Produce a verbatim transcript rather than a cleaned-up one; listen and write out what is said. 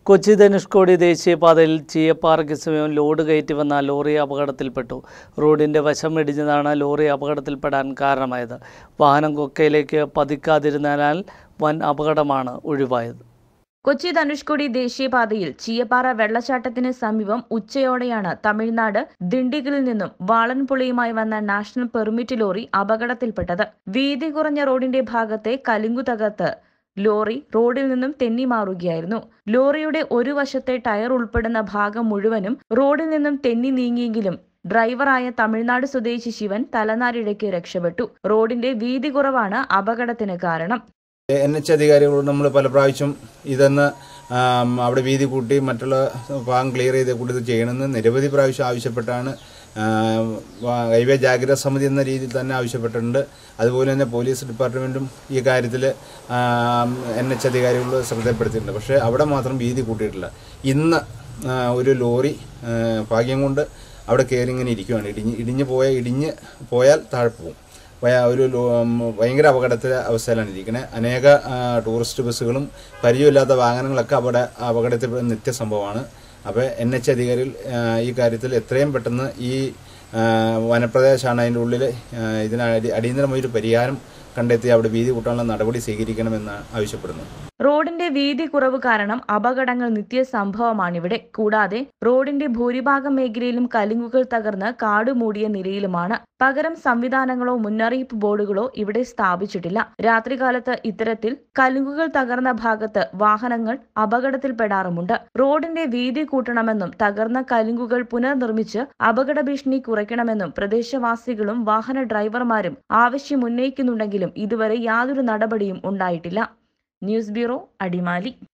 കൊച്ചി ധനുഷ്കോടി ദേശീയപാതയിൽ ചീയപ്പാറയ്ക്ക് സമീപം ലോഡ് കയറ്റി വന്ന ലോറി അപകടത്തിൽപ്പെട്ടു. റോഡിന്റെ വശം ഇടിഞ്ഞതാണ് ലോറി അപകടത്തിൽപ്പെടാൻ കാരണമായത്. വാഹനം കൊക്കയിലേക്ക് പതിക്കാതിരുന്നതിനാൽ വൻ അപകടമാണ് ഒഴിവായത്. കൊച്ചി ധനുഷ്കോടി ദേശീയപാതയിൽ ചീയപ്പാറ വെള്ളച്ചാട്ടത്തിന് സമീപം ഉച്ചയോടെയാണ് തമിഴ്നാട് ദിണ്ടിഗലിൽ നിന്നും വാളൻപുളിയുമായി വന്ന നാഷണൽ പെർമിറ്റ് ലോറി അപകടത്തിൽപ്പെട്ടത്. വീതി കുറഞ്ഞ റോഡിന്റെ ഭാഗത്തെ കലുങ്കു തകർത്ത് ലോറി റോഡിൽ നിന്നും തെന്നി മാറുകയായിരുന്നു. ലോറിയുടെ ഒരു വശത്തെ ടയർ ഉൾപ്പെടുന്ന ഭാഗം മുഴുവനും റോഡിൽ നിന്നും തെന്നി നീങ്ങിയെങ്കിലും ഡ്രൈവറായ തമിഴ്നാട് സ്വദേശി ശിവൻ തലനാരിഴയ്ക്ക് രക്ഷപ്പെട്ടു. റോഡിന്റെ വീതി കുറവാണ് അപകടത്തിന് കാരണം. എൻ എച്ച് അധികാരികളോട് നമ്മൾ പല പ്രാവശ്യം ഇതെന്ന് അവിടെ വീതി കൂട്ടി മറ്റുള്ള ഭാഗം ക്ലിയർ ചെയ്ത് കൂടി ഇത് ചെയ്യണമെന്ന് നിരവധി പ്രാവശ്യം ആവശ്യപ്പെട്ടാണ്. ഹൈവേ ജാഗ്രതാ സമിതി എന്ന രീതിയിൽ തന്നെ ആവശ്യപ്പെട്ടിട്ടുണ്ട്. അതുപോലെ തന്നെ പോലീസ് ഡിപ്പാർട്ട്മെൻറ്റും ഈ കാര്യത്തിൽ എൻ എച്ച് അധികാരികൾ ശ്രദ്ധപ്പെടുത്തിയിട്ടുണ്ട്. പക്ഷേ അവിടെ മാത്രം വീതി കൂട്ടിയിട്ടില്ല. ഇന്ന് ഒരു ലോറി ഭാഗ്യം കൊണ്ട് അവിടെ കയറി ഇങ്ങനെ ഇരിക്കുകയാണ്. ഇടിഞ്ഞ് ഇടിഞ്ഞ് പോയ ഇടിഞ്ഞ് പോയാൽ താഴെ പോകും. ഒരു ഭയങ്കര അപകടത്തിലെ അവസ്ഥയിലാണ് ഇരിക്കുന്നത്. അനേക ടൂറിസ്റ്റ് ബസ്സുകളും പരിചയമില്ലാത്ത വാഹനങ്ങളൊക്കെ അവിടെ അപകടത്തിൽ നിത്യസംഭവമാണ്. അപ്പോൾ എൻ എച്ച് അധികാരികൾ ഈ കാര്യത്തിൽ എത്രയും പെട്ടെന്ന് ഈ വനപ്രദേശമാണ് അതിൻ്റെ ഉള്ളിൽ ഇതിന് അടിയന്തരമായൊരു പരിഹാരം കണ്ടെത്തി അവിടെ വീതി കൂട്ടാനുള്ള നടപടി സ്വീകരിക്കണമെന്ന് ആവശ്യപ്പെടുന്നു. റോഡിന്റെ വീതി കുറവ് കാരണം അപകടങ്ങൾ നിത്യസംഭവമാണിവിടെ. കൂടാതെ റോഡിന്റെ ഭൂരിഭാഗം മേഖലയിലും കലുങ്കുകൾ തകർന്ന് കാടുമൂടിയ നിലയിലുമാണ്. പകരം സംവിധാനങ്ങളോ മുന്നറിയിപ്പ് ബോർഡുകളോ ഇവിടെ സ്ഥാപിച്ചിട്ടില്ല. രാത്രികാലത്ത് ഇത്തരത്തിൽ കലുങ്കുകൾ തകർന്ന ഭാഗത്ത് വാഹനങ്ങൾ അപകടത്തിൽപ്പെടാറുമുണ്ട്. റോഡിന്റെ വീതി കൂട്ടണമെന്നും തകർന്ന കലുങ്കുകൾ പുനർനിർമ്മിച്ച് അപകട ഭീഷണി കുറയ്ക്കണമെന്നും പ്രദേശവാസികളും വാഹന ഡ്രൈവർമാരും ആവശ്യമുന്നയിക്കുന്നുണ്ടെങ്കിലും ഇതുവരെ യാതൊരു നടപടിയും ഉണ്ടായിട്ടില്ല. News bureau, Adimali.